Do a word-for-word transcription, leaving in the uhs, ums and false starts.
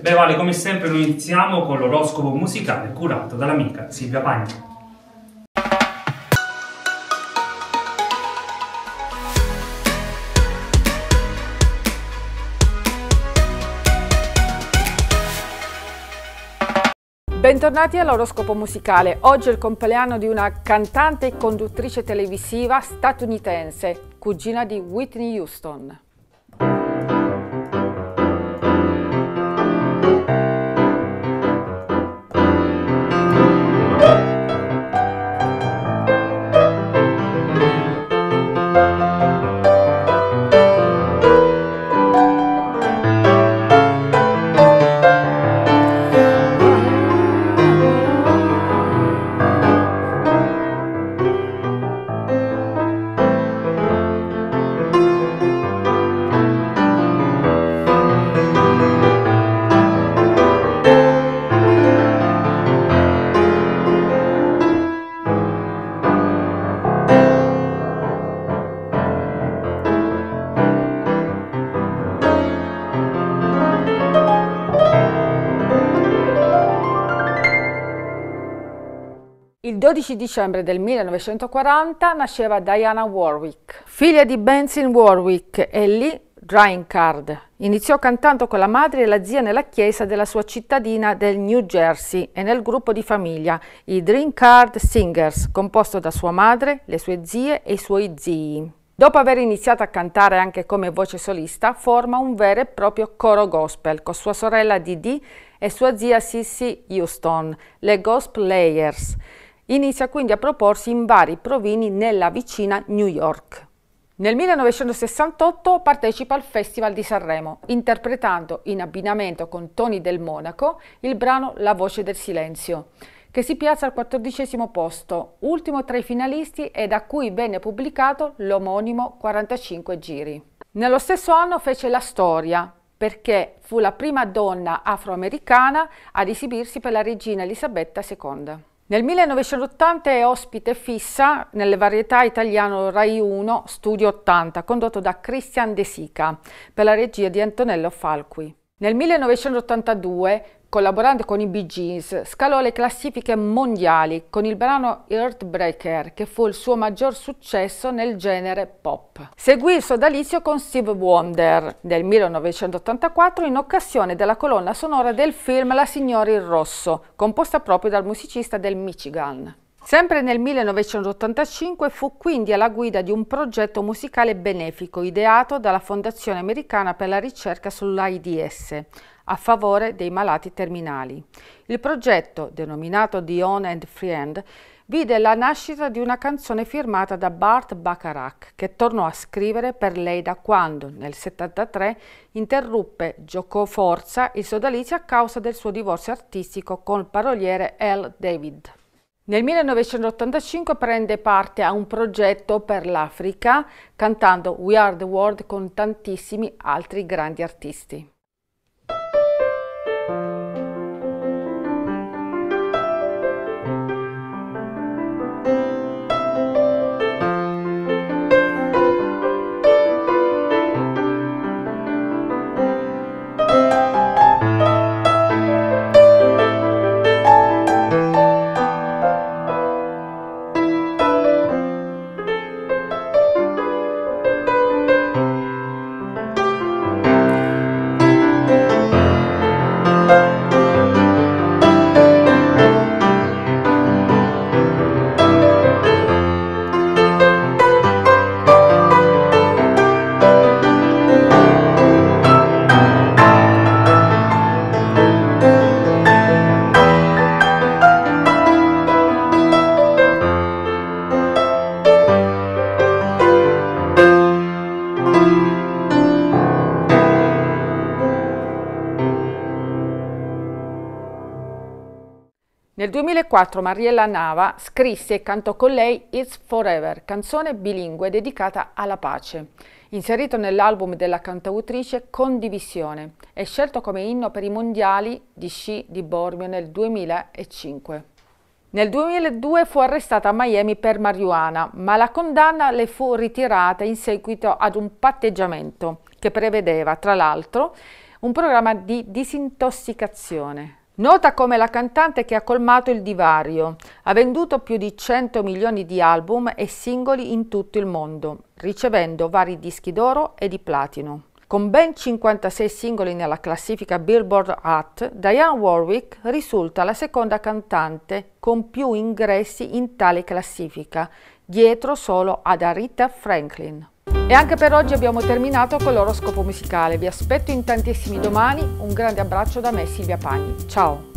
Beh Vale, come sempre noi iniziamo con l'oroscopo musicale curato dall'amica Silvia Pagni. Bentornati all'oroscopo musicale. Oggi è il compleanno di una cantante e conduttrice televisiva statunitense, cugina di Whitney Houston. Il dodici dicembre del millenovecentoquaranta nasceva Diana Warwick, figlia di Benson Warwick e Lee Dreinkard. Iniziò cantando con la madre e la zia nella chiesa della sua cittadina del New Jersey e nel gruppo di famiglia, i Dreinkard Singers, composto da sua madre, le sue zie e i suoi zii. Dopo aver iniziato a cantare anche come voce solista, forma un vero e proprio coro gospel con sua sorella Dee e sua zia Cissy Houston, le Gospellayers. Inizia quindi a proporsi in vari provini nella vicina New York. Nel millenovecentosessantotto partecipa al Festival di Sanremo, interpretando in abbinamento con Tony Del Monaco il brano La voce del silenzio, che si piazza al quattordicesimo posto, ultimo tra i finalisti e da cui venne pubblicato l'omonimo quarantacinque giri. Nello stesso anno fece la storia, perché fu la prima donna afroamericana ad esibirsi per la regina Elisabetta seconda. Nel millenovecentottanta è ospite fissa nelle varietà italiano Rai uno Studio ottanta, condotto da Christian De Sica, per la regia di Antonello Falqui. Nel millenovecentottantadue, collaborando con i Bee Gees, scalò le classifiche mondiali con il brano Heartbreaker, che fu il suo maggior successo nel genere pop. Seguì il sodalizio con Steve Wonder nel millenovecentottantaquattro in occasione della colonna sonora del film La signora in rosso, composta proprio dal musicista del Michigan. Sempre nel millenovecentottantacinque fu quindi alla guida di un progetto musicale benefico ideato dalla Fondazione Americana per la ricerca sull'AIDS, a favore dei malati terminali. Il progetto, denominato The On and Friend, vide la nascita di una canzone firmata da Burt Bacharach, che tornò a scrivere per lei da quando, nel settantatré, interruppe giocoforza il sodalizio a causa del suo divorzio artistico col paroliere Al David. Nel millenovecentottantacinque prende parte a un progetto per l'Africa, cantando We Are the World con tantissimi altri grandi artisti. Nel duemilaquattro Mariella Nava scrisse e cantò con lei It's Forever, canzone bilingue dedicata alla pace, inserito nell'album della cantautrice Condivisione e scelto come inno per i mondiali di sci di Bormio nel duemilacinque. Nel duemiladue fu arrestata a Miami per marijuana, ma la condanna le fu ritirata in seguito ad un patteggiamento che prevedeva, tra l'altro, un programma di disintossicazione. Nota come la cantante che ha colmato il divario, ha venduto più di cento milioni di album e singoli in tutto il mondo, ricevendo vari dischi d'oro e di platino. Con ben cinquantasei singoli nella classifica Billboard Hot, Dionne Warwick risulta la seconda cantante con più ingressi in tale classifica, dietro solo ad Aretha Franklin. E anche per oggi abbiamo terminato con l'oroscopo musicale. Vi aspetto in tantissimi domani. Un grande abbraccio da me, Silvia Pagni. Ciao!